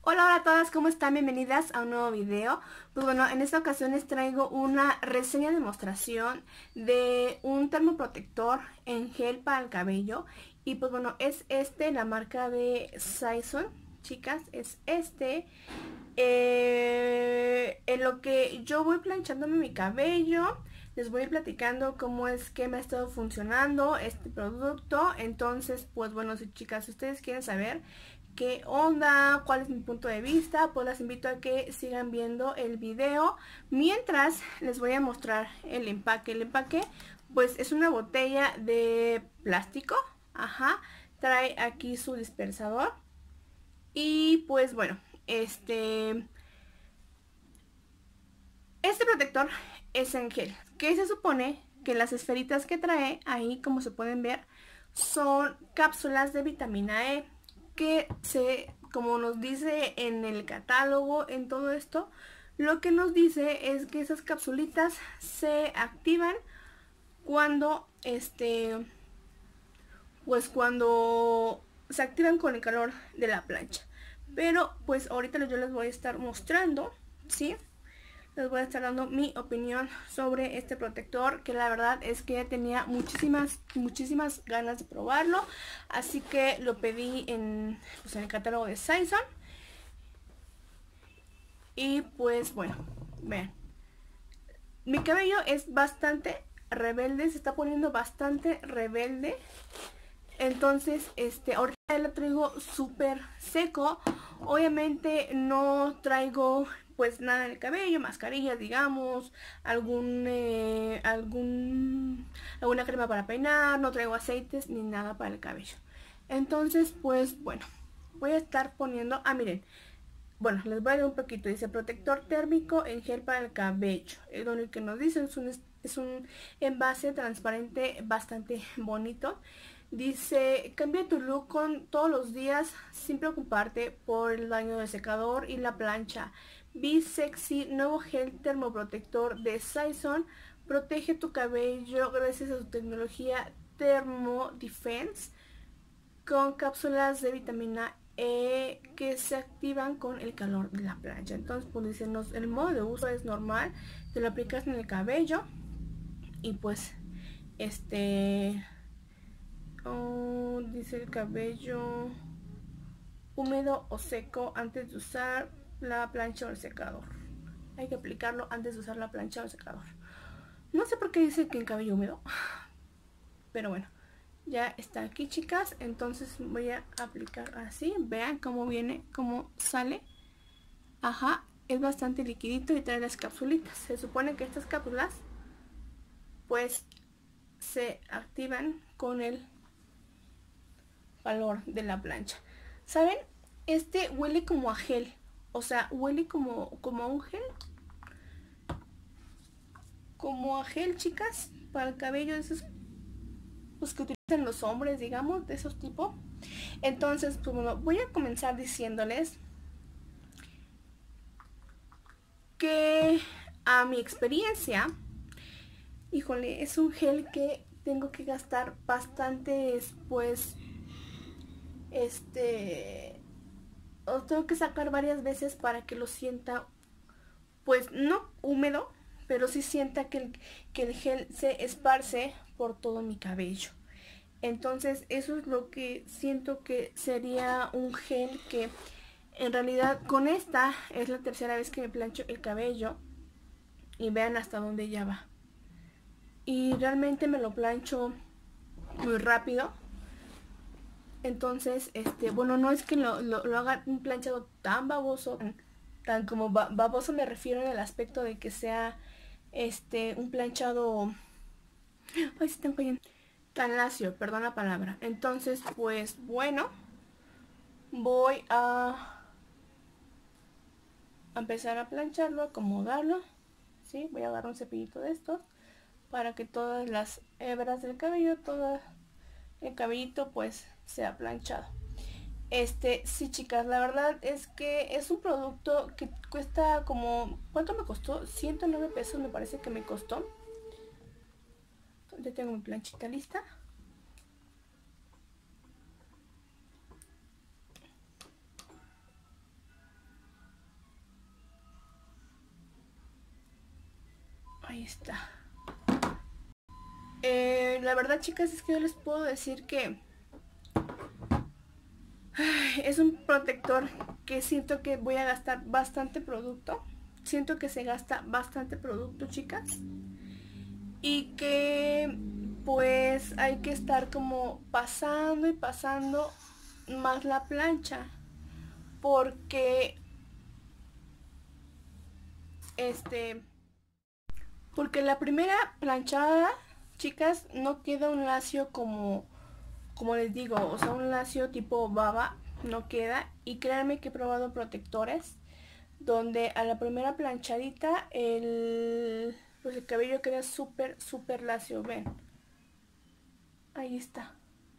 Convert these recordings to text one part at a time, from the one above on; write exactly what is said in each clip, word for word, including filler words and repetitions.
Hola, hola a todas, ¿cómo están? Bienvenidas a un nuevo video. Pues bueno, en esta ocasión les traigo una reseña de demostración de un termoprotector en gel para el cabello. Y pues bueno, es este, la marca de Saison, chicas, es este. Eh, en lo que yo voy planchándome mi cabello, les voy platicando cómo es que me ha estado funcionando este producto. Entonces, pues bueno, si chicas, si ustedes quieren saber qué onda, cuál es mi punto de vista, pues las invito a que sigan viendo el video. Mientras les voy a mostrar el empaque. El empaque pues es una botella de plástico, ajá, trae aquí su dispersador. Y pues bueno, este este protector es en gel, que se supone que las esferitas que trae ahí, como se pueden ver, son cápsulas de vitamina E, que se, como nos dice en el catálogo, en todo esto, lo que nos dice es que esas capsulitas se activan cuando este pues cuando se activan con el calor de la plancha. Pero pues ahorita yo les voy a estar mostrando, ¿sí? Les voy a estar dando mi opinión sobre este protector, que la verdad es que tenía muchísimas, muchísimas ganas de probarlo. Así que lo pedí en, pues, en el catálogo de Saison. Y pues bueno, vean. Mi cabello es bastante rebelde, se está poniendo bastante rebelde. Entonces, este, ahorita lo traigo súper seco. Obviamente no traigo pues nada en el cabello, mascarillas, digamos, algún, eh, algún, alguna crema para peinar, no traigo aceites ni nada para el cabello. Entonces, pues bueno, voy a estar poniendo, ah miren, bueno, les voy a dar un poquito, dice protector térmico en gel para el cabello. Es lo que nos dice, es un, es un envase transparente bastante bonito. Dice, cambia tu look con todos los días sin preocuparte por el daño del secador y la plancha. Be Sexy, nuevo gel termoprotector de Saison. Protege tu cabello gracias a su tecnología Thermo Defense con cápsulas de vitamina E que se activan con el calor de la plancha. Entonces, pues dicen, el modo de uso es normal, te lo aplicas en el cabello y pues este... Oh, dice el cabello húmedo o seco antes de usar la plancha o el secador. Hay que aplicarlo antes de usar la plancha o el secador. No sé por qué dice que en cabello húmedo, pero bueno, ya está aquí, chicas. Entonces voy a aplicar así. Vean cómo viene, cómo sale. Ajá, es bastante liquidito y trae las capsulitas. Se supone que estas cápsulas pues se activan con el calor de la plancha. ¿Saben? Este huele como a gel. O sea, huele como, como a un gel. Como a gel, chicas. Para el cabello de esos, pues, que utilizan los hombres, digamos, de esos tipos. Entonces, pues bueno, voy a comenzar diciéndoles que a mi experiencia, híjole, es un gel que tengo que gastar bastantes, pues, este... o tengo que sacar varias veces para que lo sienta, pues no húmedo, pero sí sienta que el, que el gel se esparce por todo mi cabello. Entonces eso es lo que siento que sería un gel que en realidad con esta es la tercera vez que me plancho el cabello y vean hasta dónde ya va. Y realmente me lo plancho muy rápido. Entonces, este, bueno, no es que lo, lo, lo haga un planchado tan baboso, tan, tan como ba baboso me refiero en el aspecto de que sea este un planchado, ay, se están cayendo, tan lacio, perdón la palabra. Entonces, pues bueno, voy a, a empezar a plancharlo, acomodarlo, ¿sí? Voy a agarrar un cepillito de estos para que todas las hebras del cabello, todo el cabellito pues sea planchado. Este, sí, chicas, la verdad es que es un producto que cuesta como, ¿cuánto me costó? ciento nueve pesos me parece que me costó. Ya tengo mi planchita lista. Ahí está. Eh, la verdad, chicas, es que yo les puedo decir que ay, es un protector que siento que voy a gastar bastante producto. Siento que se gasta bastante producto, chicas. Y que pues hay que estar como pasando y pasando más la plancha. Porque este porque la primera planchada, chicas, no queda un lacio como como les digo, o sea, un lacio tipo baba, no queda. Y créanme que he probado protectores donde a la primera planchadita el, pues el cabello queda súper, súper lacio, ven. Ahí está.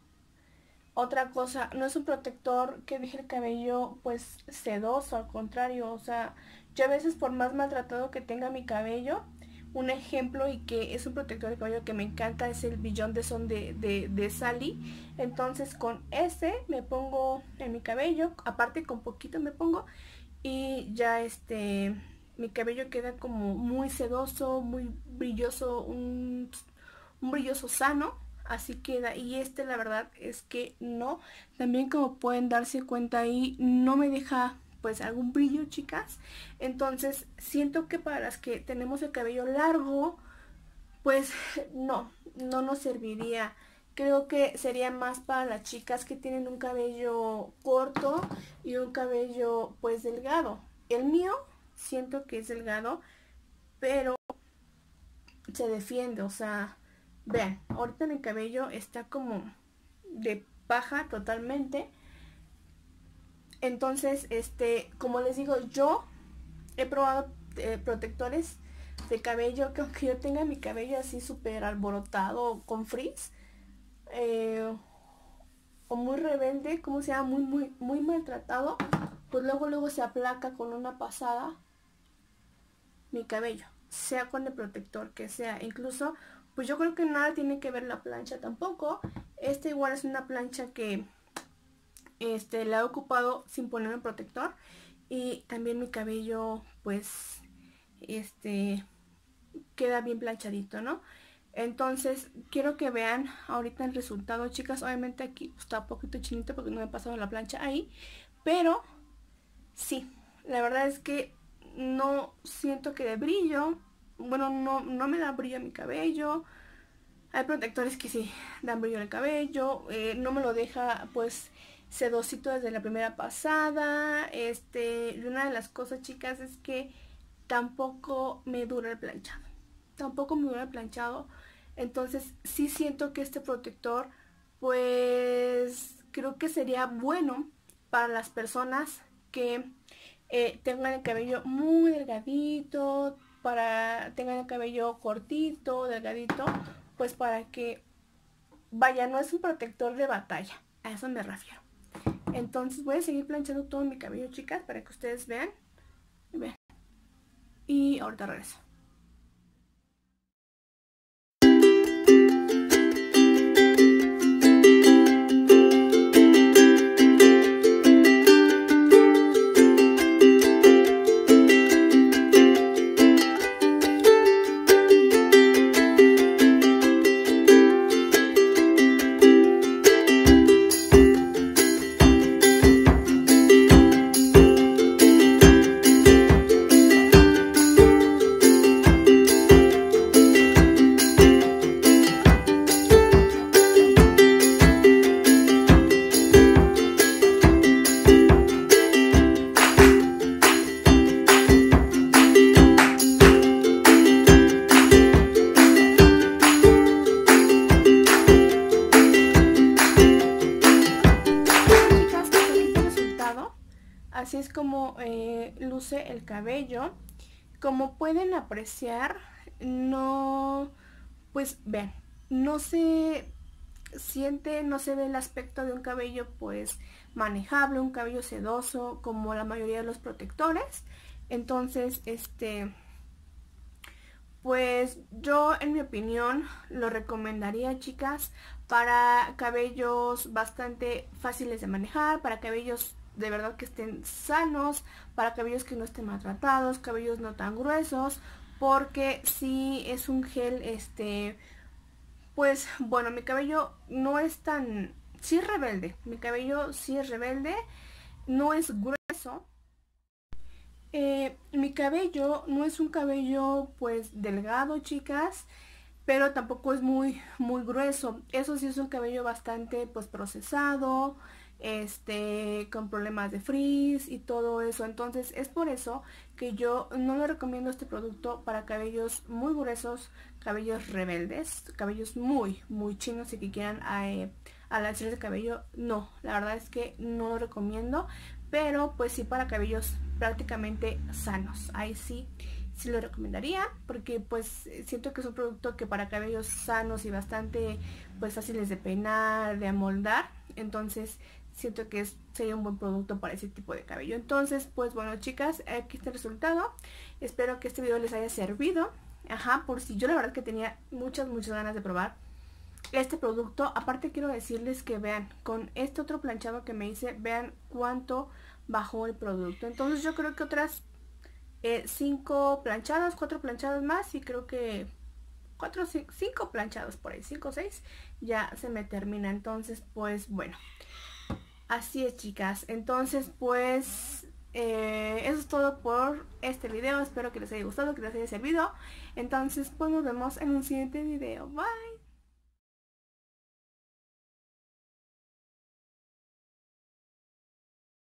Otra cosa, no es un protector que deje el cabello pues sedoso, al contrario, o sea, yo a veces por más maltratado que tenga mi cabello, un ejemplo y que es un protector de cabello que me encanta es el Beyond the Sun de, de, de Sally. Entonces con ese me pongo en mi cabello, aparte con poquito me pongo y ya este mi cabello queda como muy sedoso, muy brilloso, un, un brilloso sano. Así queda, y este la verdad es que no. También, como pueden darse cuenta ahí, no me deja pues algún brillo, chicas. Entonces siento que para las que tenemos el cabello largo, pues no, no nos serviría. Creo que sería más para las chicas que tienen un cabello corto y un cabello pues delgado. El mío siento que es delgado, pero se defiende, o sea, vean, ahorita mi cabello está como de paja totalmente. Entonces, este, como les digo, yo he probado eh, protectores de cabello que aunque yo tenga mi cabello así súper alborotado con frizz, eh, o muy rebelde, como sea, muy, muy, muy maltratado, pues luego, luego se aplaca con una pasada mi cabello, sea con el protector que sea. Incluso, pues yo creo que nada tiene que ver la plancha tampoco. Esta igual es una plancha que este la he ocupado sin poner el protector, y también mi cabello pues este queda bien planchadito, ¿no? Entonces quiero que vean ahorita el resultado, chicas. Obviamente aquí está un poquito chinito porque no me he pasado la plancha ahí, pero sí, la verdad es que no siento que de brillo, bueno, no, no me da brillo a mi cabello. Hay protectores que sí dan brillo al cabello, eh, no me lo deja pues sedosito desde la primera pasada. Este, y una de las cosas, chicas, es que tampoco me dura el planchado, tampoco me dura el planchado. Entonces sí siento que este protector pues creo que sería bueno para las personas que eh, tengan el cabello muy delgadito, para tengan el cabello cortito, delgadito, pues para que vaya, no es un protector de batalla, a eso me refiero. Entonces voy a seguir planchando todo mi cabello, chicas, para que ustedes vean. Vean. Y ahorita regreso. Así es como eh, luce el cabello. Como pueden apreciar, no, pues ven, no se siente, no se ve el aspecto de un cabello pues manejable, un cabello sedoso como la mayoría de los protectores. Entonces, este, pues yo en mi opinión lo recomendaría, chicas, para cabellos bastante fáciles de manejar, para cabellos de verdad que estén sanos, para cabellos que no estén maltratados, cabellos no tan gruesos, porque sí es un gel, este, pues bueno, mi cabello no es tan, sí es rebelde, mi cabello sí es rebelde, no es grueso. Eh, mi cabello no es un cabello pues delgado, chicas, pero tampoco es muy muy grueso. Eso sí es un cabello bastante pues procesado, este, con problemas de frizz y todo eso. Entonces es por eso que yo no le recomiendo este producto para cabellos muy gruesos, cabellos rebeldes, cabellos muy muy chinos y que quieran eh, alargarse el cabello. No, la verdad es que no lo recomiendo, pero pues sí para cabellos prácticamente sanos. Ahí sí sí lo recomendaría, porque pues siento que es un producto que para cabellos sanos y bastante pues fáciles de peinar, de amoldar, entonces siento que es, sería un buen producto para ese tipo de cabello. Entonces pues bueno, chicas, aquí está el resultado. Espero que este video les haya servido. Ajá, por si yo la verdad que tenía muchas muchas ganas de probar este producto. Aparte quiero decirles que vean, con este otro planchado que me hice, vean cuánto bajó el producto. Entonces yo creo que otras eh, cinco planchadas, cuatro planchadas más y creo que cuatro, cinco planchados por ahí, cinco o seis, ya se me termina. Entonces pues bueno, así es, chicas. Entonces pues eh, eso es todo por este video. Espero que les haya gustado, que les haya servido. Entonces pues nos vemos en un siguiente video. Bye.